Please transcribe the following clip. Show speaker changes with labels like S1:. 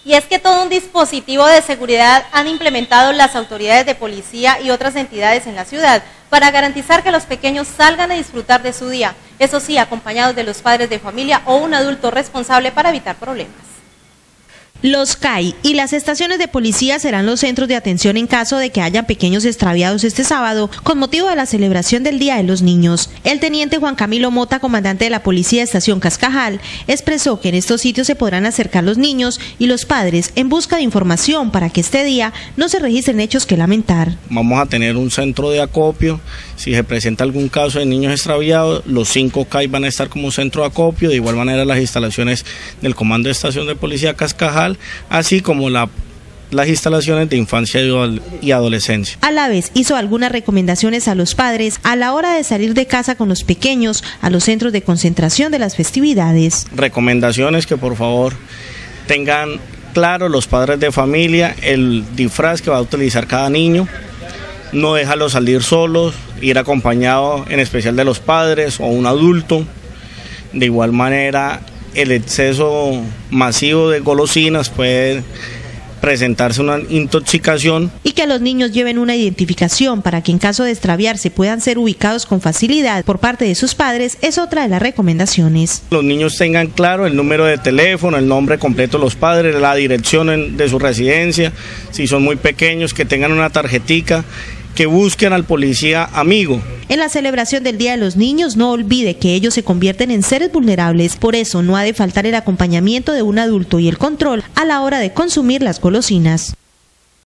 S1: Y es que todo un dispositivo de seguridad han implementado las autoridades de policía y otras entidades en la ciudad para garantizar que los pequeños salgan a disfrutar de su día, eso sí, acompañados de los padres de familia o un adulto responsable para evitar problemas.
S2: Los CAI y las estaciones de policía serán los centros de atención en caso de que hayan pequeños extraviados este sábado con motivo de la celebración del Día de los Niños. El teniente Juan Camilo Mota, comandante de la Policía Estación Cascajal, expresó que en estos sitios se podrán acercar los niños y los padres en busca de información para que este día no se registren hechos que lamentar.
S3: Vamos a tener un centro de acopio. Si se presenta algún caso de niños extraviados, los 5 CAI van a estar como centro de acopio, de igual manera las instalaciones del Comando de Estación de Policía Cascajal, así como las instalaciones de infancia y adolescencia.
S2: A la vez hizo algunas recomendaciones a los padres a la hora de salir de casa con los pequeños a los centros de concentración de las festividades.
S3: Recomendaciones que por favor tengan claro los padres de familia el disfraz que va a utilizar cada niño, no déjalo salir solos, ir acompañado en especial de los padres o un adulto. De igual manera, el exceso masivo de golosinas puede presentarse una intoxicación.
S2: Y que los niños lleven una identificación para que en caso de extraviarse puedan ser ubicados con facilidad por parte de sus padres es otra de las recomendaciones.
S3: Los niños tengan claro el número de teléfono, el nombre completo de los padres, la dirección de su residencia, si son muy pequeños que tengan una tarjetica, que busquen al policía amigo.
S2: En la celebración del Día de los Niños no olvide que ellos se convierten en seres vulnerables, por eso no ha de faltar el acompañamiento de un adulto y el control a la hora de consumir las golosinas.